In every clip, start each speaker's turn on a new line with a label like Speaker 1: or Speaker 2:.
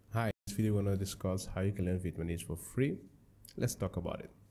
Speaker 1: Hi, in this video we're going to discuss how you can learn Vietnamese for free. Let's talk about it.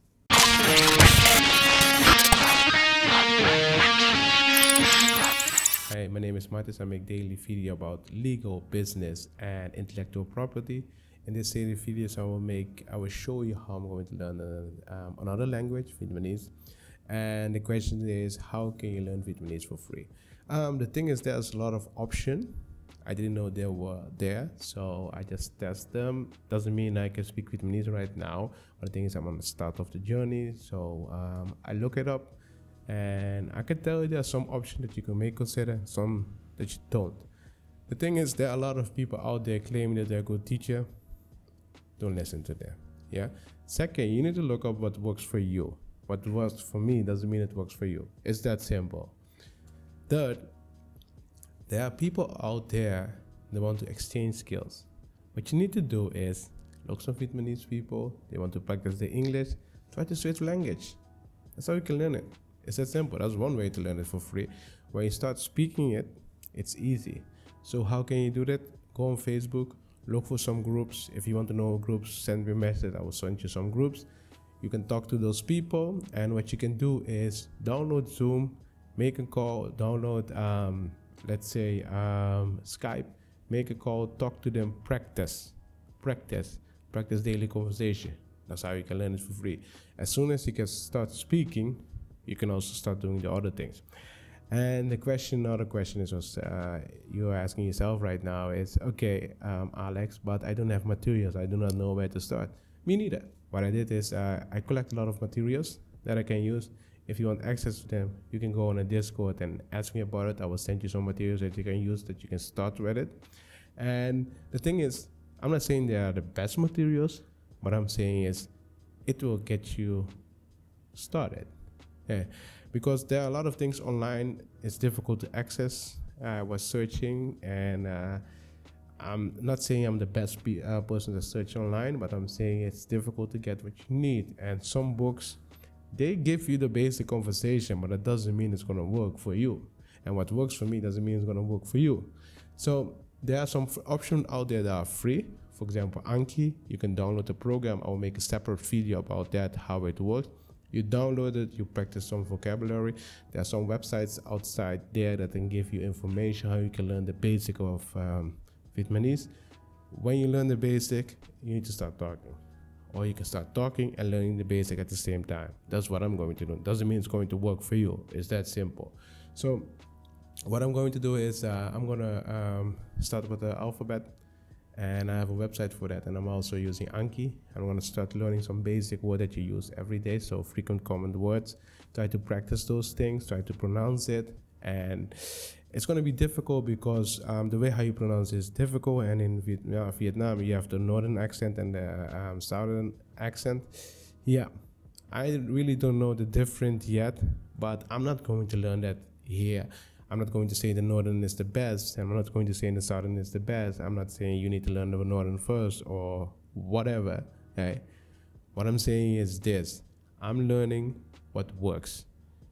Speaker 1: Hi, my name is Martisz. I make daily video about legal, business, and intellectual property. In this series of videos I will show you how I'm going to learn another language, Vietnamese. And the question is, how can you learn Vietnamese for free? The thing is, there's a lot of options. I didn't know they were there, so I just test them. Doesn't mean I can speak Vietnamese right now, but the thing is I'm on the start of the journey, so I look it up, and I can tell you there are some options that you can may consider, some that you don't. The thing is, there are a lot of people out there claiming that they're a good teacher. Don't listen to them. Yeah. Second, you need to look up what works for you. What works for me doesn't mean it works for you. It's that simple. Third, there are people out there that want to exchange skills. What you need to do is look some Vietnamese people, they want to practice their English, try to switch language. That's how you can learn it. It's that simple. That's one way to learn it for free. When you start speaking it, it's easy. So how can you do that? Go on Facebook, look for some groups. If you want to know groups, send me a message. I will send you some groups. You can talk to those people, and what you can do is download Zoom, make a call, download let's say Skype, make a call, talk to them, practice daily conversation. That's how you can learn it for free. As soon as you can start speaking, you can also start doing the other things. And another question is you're asking yourself right now is, okay, Alex, but I don't have materials. I do not know where to start. Me neither. What I did is I collect a lot of materials that I can use. If you want access to them, you can go on a Discord and ask me about it. I will send you some materials that you can use, that you can start with it. And the thing is, I'm not saying they are the best materials. What I'm saying is it will get you started. Yeah. Because there are a lot of things online. It's difficult to access. I was searching, and I'm not saying I'm the best person to search online, but I'm saying it's difficult to get what you need. And some books, they give you the basic conversation, but that doesn't mean it's going to work for you. And what works for me doesn't mean it's going to work for you. So there are some options out there that are free. For example, Anki, you can download the program. I will make a separate video about that, how it works. You download it, you practice some vocabulary. There are some websites outside there that can give you information how you can learn the basic of Vietnamese. When you learn the basic, you need to start talking. Or you can start talking and learning the basic at the same time. That's what I'm going to do. Doesn't mean it's going to work for you. It's that simple. So what I'm going to do is I'm going to start with the alphabet, and I have a website for that. And I'm also using Anki. I'm going to start learning some basic words that you use every day. So frequent common words. Try to practice those things. Try to pronounce it. And it's going to be difficult because the way how you pronounce is difficult, and in Vietnam you have the northern accent and the southern accent. Yeah, I really don't know the difference yet, but I'm not going to learn that here. I'm not going to say the northern is the best, and I'm not going to say the southern is the best. I'm not saying you need to learn the northern first or whatever. Okay? What I'm saying is this: I'm learning what works.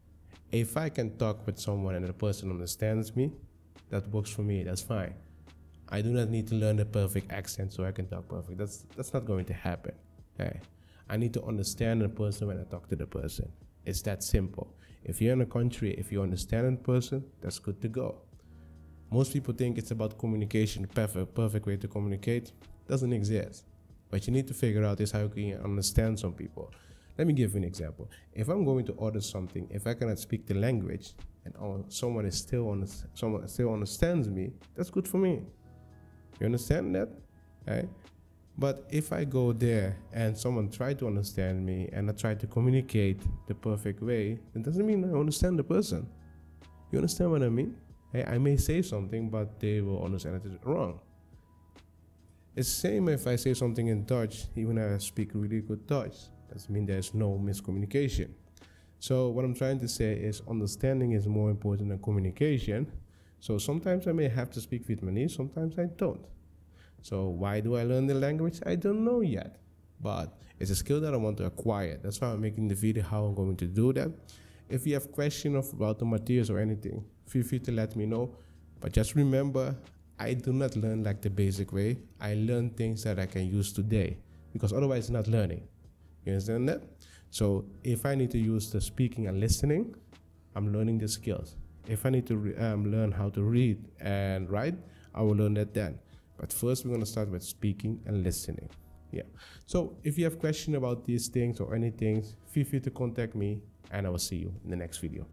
Speaker 1: If I can talk with someone and the person understands me, that works for me, that's fine. I do not need to learn the perfect accent so I can talk perfect. That's not going to happen. Okay? I need to understand the person when I talk to the person. It's that simple. If you're in a country, if you understand a person, that's good to go. Most people think it's about communication, perfect way to communicate. Doesn't exist. What you need to figure out is how you can understand some people. Let me give you an example. If I'm going to order something, if I cannot speak the language and someone still understands me, that's good for me. You understand that? Right? But if I go there and someone try to understand me and I try to communicate the perfect way, it doesn't mean I understand the person. You understand what I mean? I may say something, but they will understand it wrong. It's the same if I say something in Dutch, even if I speak really good Dutch. Doesn't mean there's no miscommunication. So what I'm trying to say is understanding is more important than communication. So sometimes I may have to speak Vietnamese, sometimes I don't. So why do I learn the language? I don't know yet. But it's a skill that I want to acquire. That's why I'm making the video how I'm going to do that. If you have questions about the materials or anything, feel free to let me know. But just remember, I do not learn like the basic way. I learn things that I can use today, because otherwise it's not learning. You understand that? So if I need to use the speaking and listening, I'm learning the skills. If I need to learn how to read and write, I will learn that then. But first we're going to start with speaking and listening. Yeah. So if you have questions about these things or anything, feel free to contact me, and I will see you in the next video.